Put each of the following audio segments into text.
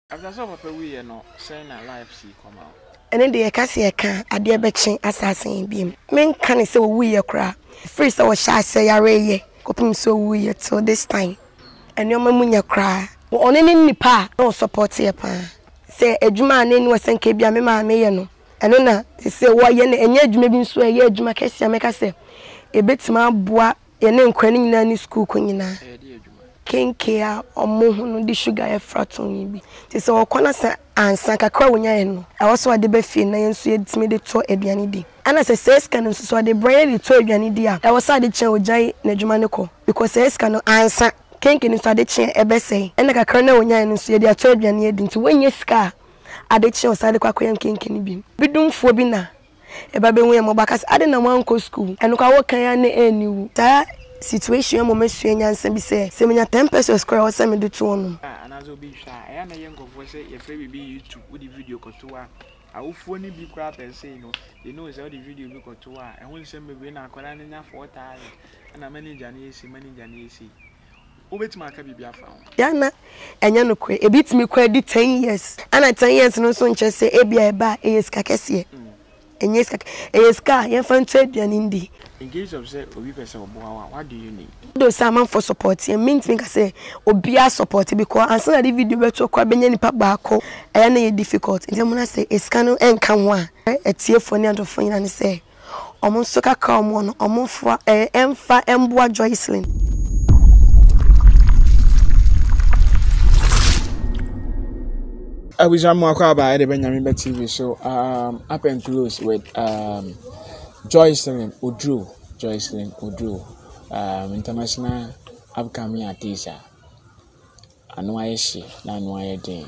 After some papa we no saying a life see come out. And then the Cassia can a dear betching assassin beam. Men can so we a cry. First I shall say a ray, coping so we till this time. And your mamma cry. On any pa, no support here pa. Say a Juman in Western Cabia, Mamma Mayano. And Nona, they say why yen and yet maybe so a year Jumacasia make us say. A bit my bois, your name cranning nanny school queen. King care or more the sugar a frat on me. Tis all corners and sank a crow when I also had the beffin and said me the toy Edianidi. And as a says canon, so the brain the toy Edianidia. I was at the chair with Jay Nejumanico because says cannot answer. King can inside the chair a bessay. And like a colonel when I said their toy Edianidi to win your scar. At the chair side the Quaquian King can be. We don't for bina. A baby way Mobacas, I didn't want to school and look how can I knew. Situation moment and say, Semina 10 pesos square or 72 on. And as will be shy, I am a young voice, if we be YouTube with the video cotua. I will phone be crap and say, no, they know it's all the video look or two. And will send me when I call enough for time. And I manage an AC, Obet my cabby found. Yana, and Yanuque, a bit me credit 10 years. And I 10 years no son just say, Abia ba, is Cacassia. And yes, a scar, your fan trade and indie. In case of say, what do you need? Those salmon for support, and means me say, Obia support because answer the video to quite many papa, and difficult. And then when I say, a scanner and come one, a tear for near to find and say, almost so come one, almost for a emfa emboa Joycelyn. I wish I'm more about the Benjamin TV, so up and close with Joycelyn Oduro, international upcoming artist. I know I see, I know I did.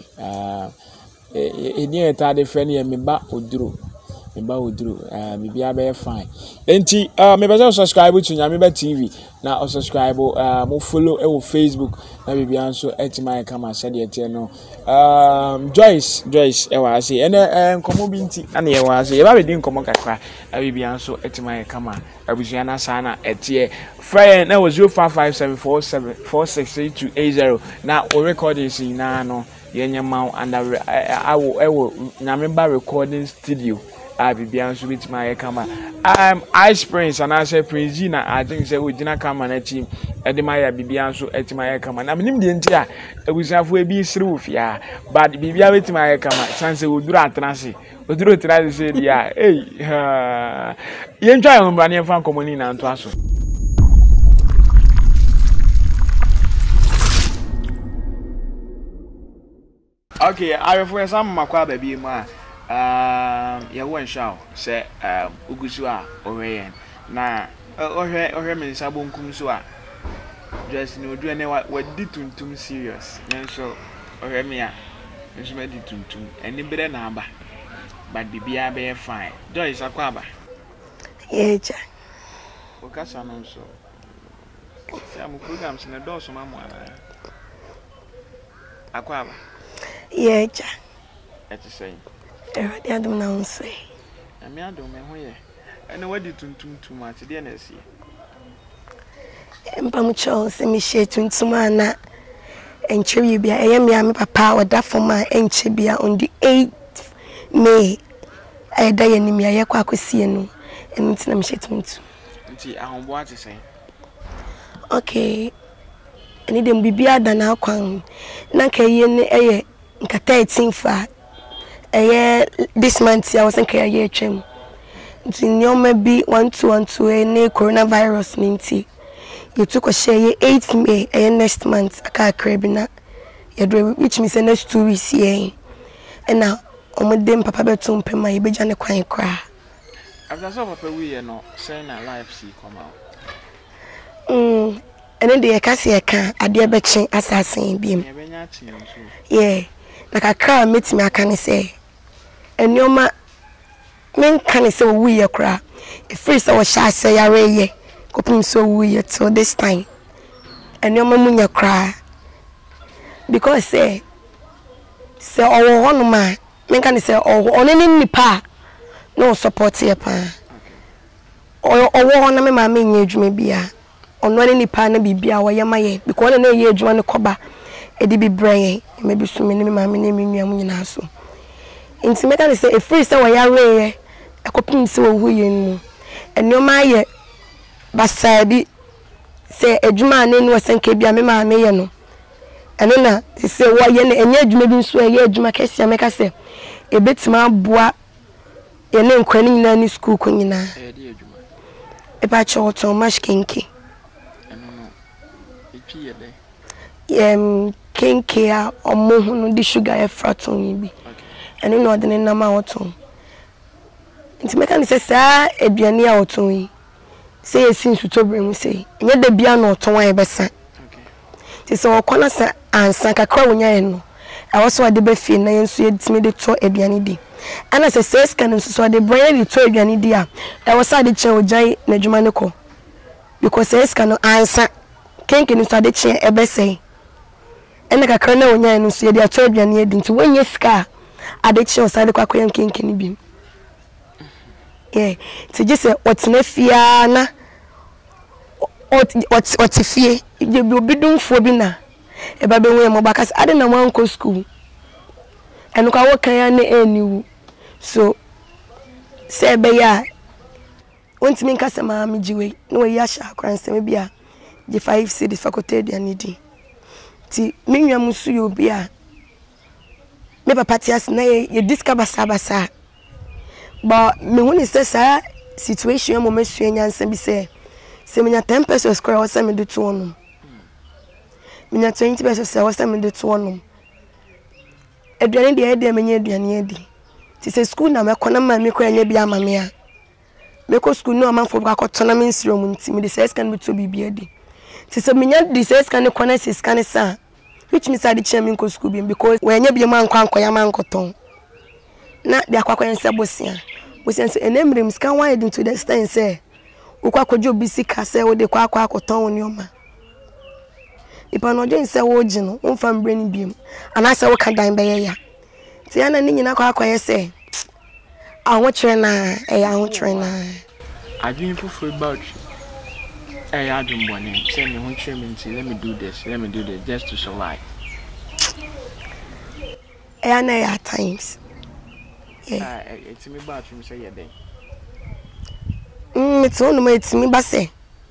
Near a friend here, me back Oduro, maybe I be fine. Enti, maybe subscribe to Nyamiba TV. Now subscribe, mo follow Facebook. Na maybe also my camera said yet no. Joyce, I say, and komo binti, and I was a very dim komo kakra. I will be also my camera. I was Yana Sana at here. Friday, that was 055747468280. Now we recording see now. Yenya Mount and I will remember recording studio. I be answer with my camera. I'm Ice Prince and I say Prince Gina. I think say we didn't come and team. Edemaya be answer at my camera. I'm named the entire. We have we be through ya. But be with my camera. Chance will do that transi. We do try to say yeah. Hey, you enjoy on Branian fan community and to us. Okay, I have some Makwa baby ma. Ya one show say Ugusua Oreyen. Na Ore me sabon kumsua. Just no do any what did tuntum serious. Yen so Ore me a. Nso me di tuntum. Eni bere na aba. But bibia be fine. Joyce akwaba. Yeja. Okasa no so. Some programs na do so mamu ala. Akwaba. Yeja. Eti say. Everybody adum na unse. Ami adum me ho ye. Ene wadi tuntum too much dey na see. Mpamucho se mi she tuntum ana enche bia eyemi me papa oda for my enche bia on the 8th May. I die ni mi aye kwa akosie no. Enu tina mi she tuntum. Nti ahombo ati say. Okay. Eni dem bibia da na akwan. Na kaye ne eye nka 13 fa. This month I was in career trim. Nyoma be 1212 ne coronavirus ninti. You took a share 8th May next month aka crabina. Which means next 2 weeks here. And now dem papa betum pe my beja ne kwan kra. After so papa we no saying a life see come out. And then the Cassia can ade betching assassin beam. Yeah. Like a car meet me I can say. And your men can say we a cry. If first I was shy say a ray, coping so weird till this time. And your mamma cry. Because say oh one man, men can say oh on any pa no support here pa. Or one me mamma age maybe on one any pa na bibia or yamaye because no ye juan coba. Edi be brain maybe so many mammy naming me amuna so. In Timeka say a free so I are a coping so who you know. And no my Basabi say a Juman in was and Kabia Mima Mayano. And then they say, why and yet maybe so a year Jumacasia make us say a bit my bois. Your name cranning nanny school queen. A patch or so much kinky. Kinky or more the sugar a frat on me. And you know the name or two. It's mechanic say a biania or two. Say a since to bring say, and yet the biano to my best. Tis all corners and sank a crown. I also had the beefy and so it's made it to a bianidi. And as a says can so the brain you told you an idea. I was at the chair Jay Nejumanico. Because says can answer kinking inside the chair ever say. And like a colonel when you see the told you needing to win your scar at the chair side the quack kinking beam. Yeah, to just say what's nefiana what's if you will be doing for dinner. A baby when my back as I didn't want to school. And look what can you so say beya want me kasa ma me jiwe no ya sha kranse me bia the 5 cedi faculty dia nidi ti me nwa musu yo bia me papa ti as na ye discover sabasa ba me woni say sa situation mo me sua nyansa bi say se me nya 10 pesos square o say me do to onum me nya 20 pesos say o say me do to onum aduane de e me nya aduane adi. Ti school na me kona ma me ko anya bia ma me a me ko school no amanfo ga ko tona me nsiro mu nti me de say scan me to bibia di ti se me nya de say scan kona say scan sa which me say de che me ko school bi because we anya bia man kwan ya man ko ton na de akwakwa nse bosia so enemrim scan wide into the stand say ukwa kojo bi sika say wo de kwa akoton woni oma ipa no je nse wo gino wo fam brain biem ana say wo ka dan be ya Tiana ni nyina kwa akoye se ahotwere na ahotwere na adwin fufu about adwin bone say me ho twere me nti let me do this just to survive na at times it's me about you say your day it's on me it's me ba say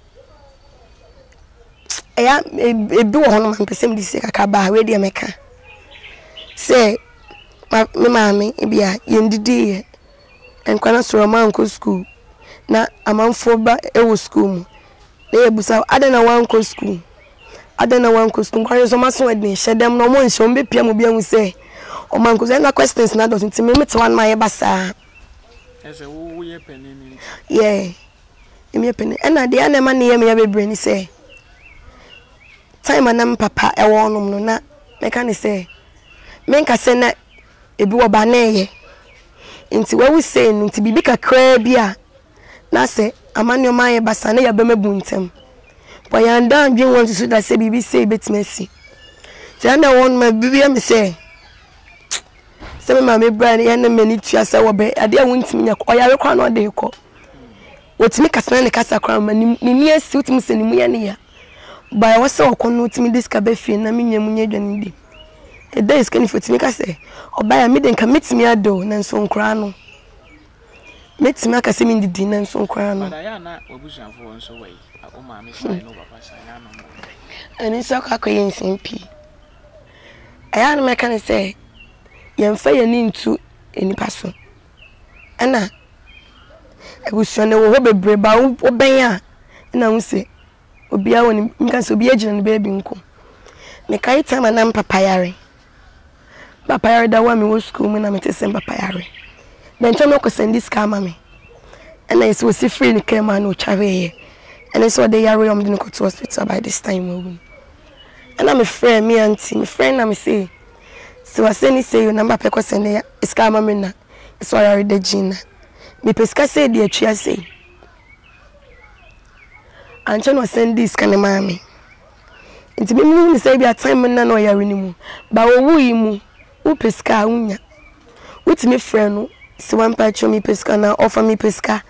ebi wo hono man pese me di se kaka ba we de meka say me mama ebia yendidi enkwana so man ko school na amanfo ba ewo school mu na ebusa adana wan ko school kwa so maso wadin hyedem no mo nhyɛ mbe pia mu bia mu say o man ko na questions na dot nti me mete wan ma ye basa ese wo ye penini yeah me penini na de ana ma ne ye me ya bebre ni say time anam papa ewo onum no na meka ni say menka say na ebi wo ba na ye nti we say nti bibi kakra bia na say amanyo ma ye basa na ya be mabuntem but ya ndan dwen won so that say bibi say betimasi ti ana won ma bibi am say me ma me bra na mani tua say wo be ade a wontimi nya ko ya rekwa na ode ko wotimi kasana ne kasa kra ma ni asi wotimi se ni mu ya ne ya ba ya wose okono wotimi diska be fi na menya mu nya dwan di e dey scan fotimi kase obaya me den ka metimi ado na nso nkra no metimi akase mi didi na nso nkra no ada ya na obusuafo nso wai o ma me sai no papa sai na no ani so ka ko yen simpi aya no me kan say yemfa ye ni ntu enipa so ana ebusuane wo bebre ba wo ben a na hu se obia woni nka se obia gina ne baby nko me kai time na papa yare da wa me wo school mu na me te sem papa yare then to me ko send this car mama and I so free ni came man o chave and so they yare am dey go to hospital by this time we and I'm a friend me auntie my friend am say so I say you number pe ko send this car mama na so yare de gina me peska say dey atwa say anche no send this kan mama nti me ni say bi time na no yare ni mu ba wo yi mu u peska unya utimi friend no si wan pa chomi peska na offer me peska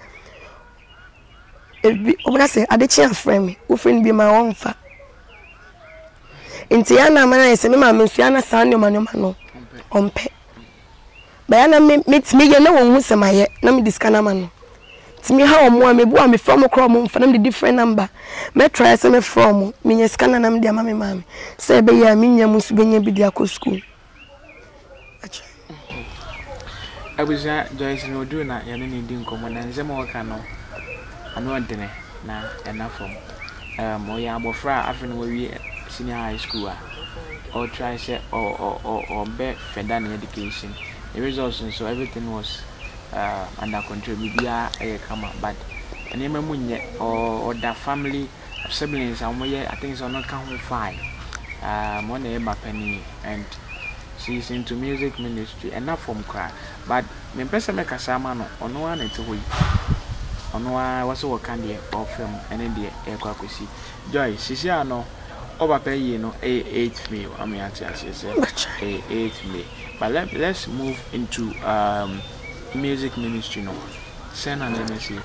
ebi obana say ade chia friend me u friend bi ma won fa Inti yana mana ese me ma me suana sa nneoma no ompe ba yana me timi ye na won hu semaye na me diskana ma no timi ha omo a me bu a me from kro mo mfa na me different number me try se me from me nya scanner na me dia ma me mama se be ya me nya musu be nya bi dia ko school acha abuja Joycelyn Oduro na ya ne ndi nkomo na nze mo ka no ano ndene na enough from oya abofra afene we senior high school or try say or be further education. The results and so everything was under control. Bibia come but and munye or the family siblings and I think it's not count 5. One penny and she's into music ministry and not from cry. But me person make a salmon on one to we. On why was so candy or film and in the air Joy, she's no over pay you know 8th May. I mean, I say 8th May. But let's move into music ministry now. Send an MSC.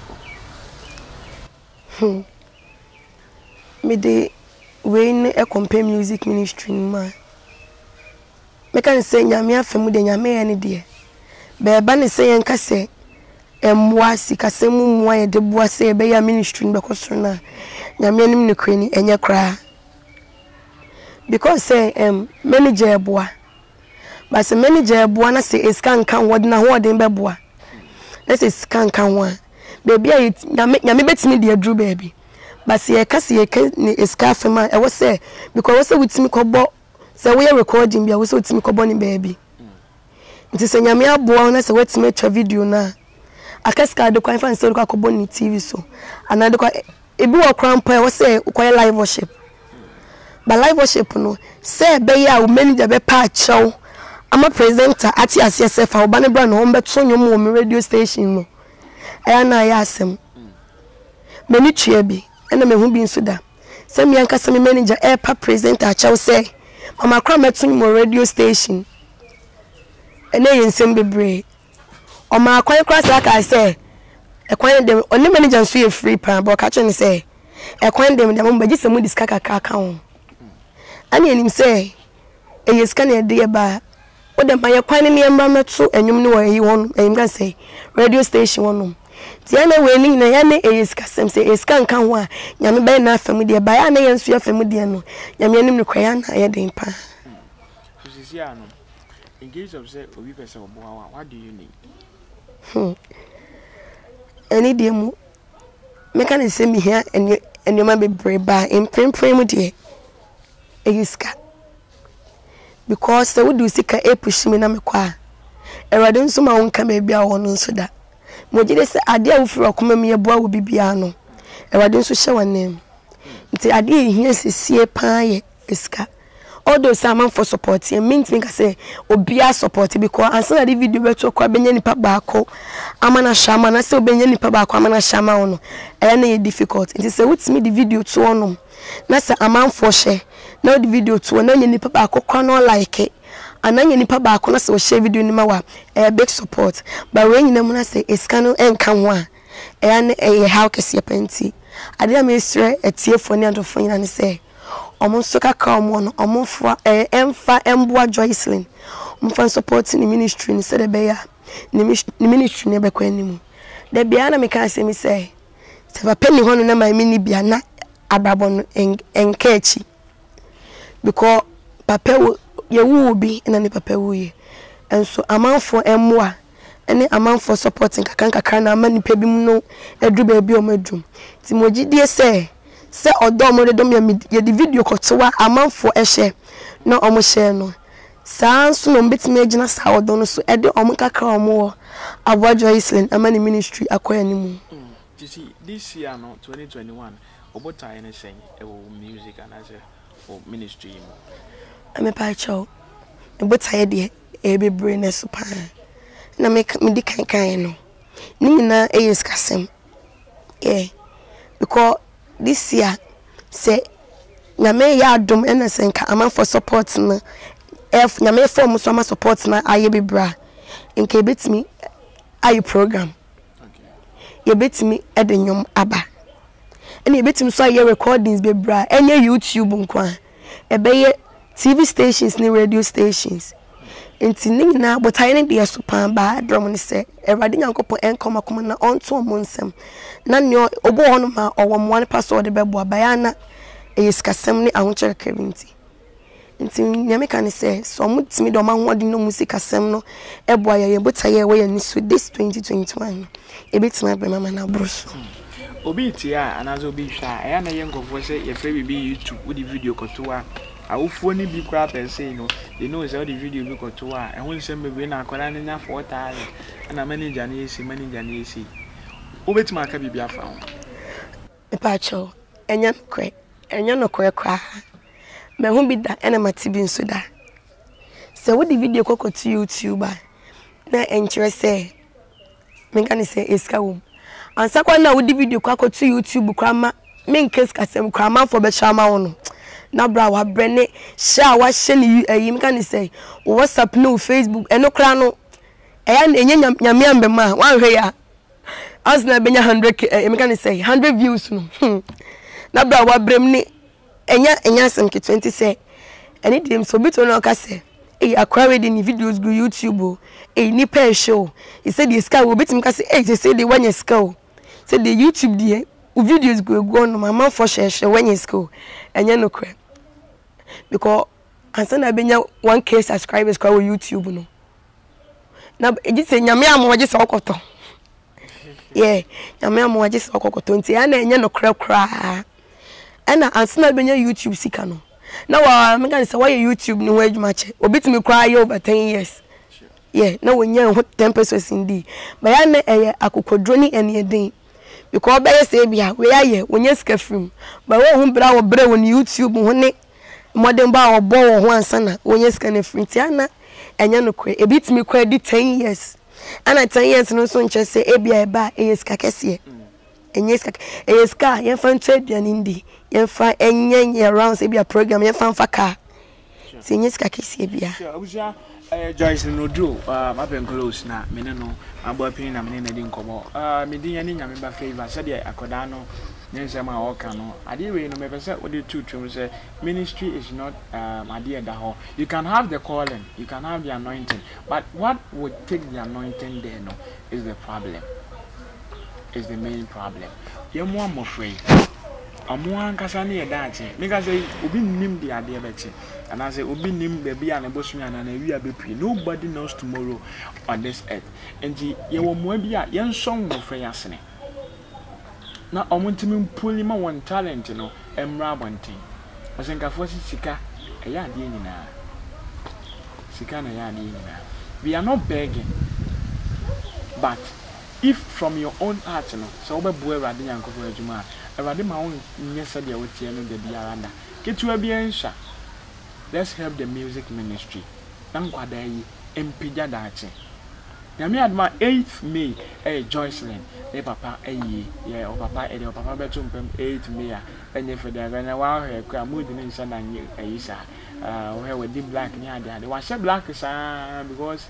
Me de when a compare music ministry man. Me can say nyame afemu de nyame ene de. Be ba ne say enka say emwa sikasemu mwa ye de boa say be ya ministry be koso na nyame anim ne krani enye kra. Because say manager boa. But say manager boa na say escan kan wod na ho den be boa. Let's say scan kan one. Baby nyame betimi de adru baby. But say e ka ni escafe man e wo say because wo say witimi kobo say we recording bia wo say witimi kobo ni baby. Nti say nyame aboa na say wetimi twa video na akaska de kwan fan say ko kobo ni TV so. Anade ko ebi wo krampa e wo say ko live worship. But live worship no say be ya o manager be pa chow ama presenter ati asese fa obane bra no mbeto nyom wo radio station no aya na ya asem mani tue bi ena mehu bi nso da say me anka me manager e pa presenter chow say mama kra meto nyom radio station ena yensem bebre o ma akwan kra sa ka say e kwan dem oni manager nso ye free pa but ka chen say e kwan dem mo bagye se mu diska kaka ka ho ani enim say e yeska na de ba o dem ma ye kwan ne yamba meto enwum ne wo yi won em kan say radio station won ti ana we ni na ya ne e yeska sem say yeska nka ho a nyame ba na afam de ba ya na yensu ya afam de no nyame anim ne kwaya na ye den pa so sisi ano in case of say obi person obo wa what do you need any de mu me kan say me here enwuma be breba in prem mu de eyiska because se would do sika e push me na me kwa erade nso ma won ka me bia wo no nso da mo gide se ade a wo firi akoma me eboa wo bibia no erade nso hye wanem nti ade ehia sesie paa ye iska all those man for support e mean me ka say obia support because ansa na the video beto kwa benya nipa baako amana shama na se obenya nipa baako amana shama wo no e na ye difficult nti se wutimi the video to onom na se amanfo hye na the video to na nye nipa baako kwa no like it ananye nipa baako na se wo share video ni ma wa big support but we nyina mu na se eskano enka ho a na how kese penti ade am esre etiefo ne adofo nyina ne se omo soka ka omo no omo fo emfa emboa Joycelyn omfa support ni ministry ni se de be ya ni ministry ne be kwa nimu de bia na me ka se mi se papa ni hono na ma mini bia na abrabo no enkechi because papa ye wu bi na ne papa wu ye enso amanfo emmoa ene amanfo supporting kakaka na amani pa bi mu no edu ba bi o madum ti mogidie se odo mo de dom ye di video kotowa amanfo ehye na omo share no sanso no mbetime agina sa odo no so ede omo kaka omo abo Joycelyn amani ministry akoya ni mu you see this year no 2021 obota anything music and as a ministry I'm a pacho obota ye de e bebre na so pa na me di kan no ni na eyes kasem because this year say nyame ya adom ena senka aman for support na nyame form so ama support na aye bebra nke betimi aye program ye betimi edenyom aba ene ye betimi so aye recordings bebra enye YouTube nkwa ebeye TV stations ni radio stations enti ni na botaye ne de so pan ba drum ni se everade nyankopon enkoma koma na onto omonsem na ne obo hono ma owo mo ne paso de bebo abaya na eyiskasem ni ahochere kabinti enti nyame kan se so mutimi do ma hodi no musikasem no ebo aye botaye we ya ni so this 2021 ebitima be mama na broso obi tia anazo obi hwa eya na ye nkofo se ye fe bibi YouTube wo di video kotoa awufo ni bi kwa pense no they know say the video bi kotoa e ho nsem bebe na akola na nya 4000 na manager na esi obetima aka bibi afa ho epacho enya no kwe kwa me hu bi da ena matibi nso da se wo di video kokoto YouTube na enkyere se menka ni se eska wo ansa kwa na wo di video kokoto YouTube kwa ma menkes kasem kwa ma fo be chama wo no na bra wa brene sha wa hye ni menka ni se WhatsApp no Facebook eno kra no eya na enye nyame ambema wan hwe ya asna benya 100 menka ni se 100 views no na bra wa brem ni enya sem ke 20 say eni dim so bito no ka say akwa we ni videos go YouTube ni pay show he said the sky will bitim ka say they say the one year sky say the YouTube the videos go no mama for share when you school enya no kra because ansa na benya 1k subscribers kwa YouTube no na eji say nyame amoje se okoto yeah nyame amoje se okoto nti ya na enya no kra ana ansina benya YouTube sika no na wa me kan say why YouTube no wa adwuma che obitimi cry over 10 years yeah na wonya 10 pesos indi ba ya na eye akokodro ni ene den because be say bia we aye wonya sika film ba wo hu bra wo bre wo ni YouTube ho ne modern ba wo bo wo ho ansana wonya sika na film ti ana enya no kwe ebitimi kwa di 10 years ana 10 years no so nche say ebia eba sika kese eyeska ye fan trade an indi ye fa enye around say be a program ye fan faka say nyeska kesi bia abuja Joycelyn Oduro ma pen close na me no abo pin na me na di nkomo me din ani nyame ba favor say dey akoda no nyense ma oka no ade we no me pese odi tutwum say ministry is not ade da ho you can have the calling you can have the anointing but what would take the anointing there no is the problem is the main problem. Yemu am afraid. Amu ankasa na ye dache. Make say obi nim the ade beche. And I say obi nim baby an ebosu ana na wi abepie. Nobody knows tomorrow on this earth. Enti ye wo mo bia ye nson mo frɛ yasene. Na omuntimi mpuli ma won talent no emra bonten. Osenkafo sika eya ade nyina. Sika na ya ade nyina. We are not begging. But if from your own heart no so obebu Awurade Nyankopon adwuma Awurade ma won nyesa de wotie no de biara nda ketua bia nsha let's help the music ministry nankwada yi empija dache nyame adma 8th May Joycelyn papa yeah o papa beto mpem 8th May enye fede na wa hwe kwa mood ni nsa na ayisa we di black ni ade wa she black sa because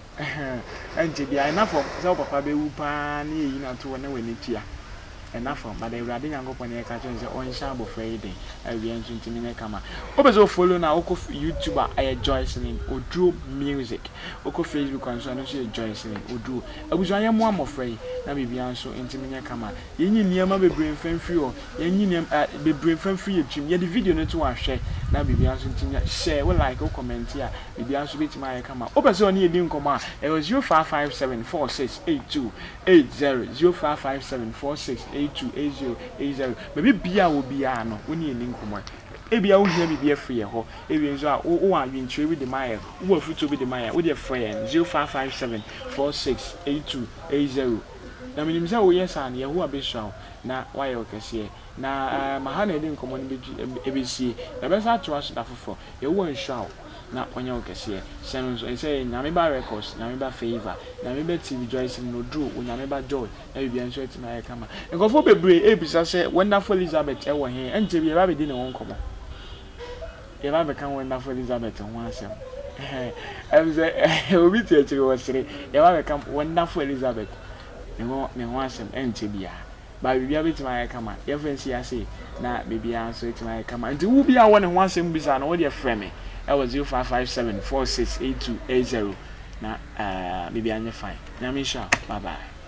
and to be enough of so papa be wupa na yi na to na wani tia enough of but the Awurade Nyankopon e ka tun say on sha bo friday awie nso ntimi na kama obezo follow na oko YouTuber Joycelyn Oduro music oko Facebook and so no say Joycelyn Oduro abuzo anya mo amofrey na bibia nso ntimi na kama yenyi niam bebre mfamfiri o yenyi niam bebre mfamfiri etwim ye the video no to ahwe na bibia nso ntimi share we like o comment here bibia nso betima ya kama obezo oni edi nkoma e 0557468280 0557468280 baby bia wo bia no oni eni nkoma ebia wo hia bibia free ho ebi nso a wo adwentwe bi de maye wo afuto bi de maye wo de friend 0557468280 na minim say wo yes an ye ho abeshaw na waye okese na mahana edi nkoma no ebesie na besa atwa so da fofo ye wo nshaw na onye okese sen so say nyame ba records nyame ba favor nyame ba TV Joycelyn Oduro nyame ba joy na bibia nso etima ye kama nkofo bebre ebisa say wonderful Elizabeth ewo he ente bi ba be di ne won komo e ba be kan wonderful Elizabeth ho asem obi tiechiri wasire e ba be kan wonderful Elizabeth ne ho asem ente bia ba bibia betima ye kama ye fancy ase na bibia nso etima ye kama nti wo bia won ne ho asem bisa na wo de frɛ me ɛwɔ 0557 468280 na maybe anya fine. Na me sha. Bye bye.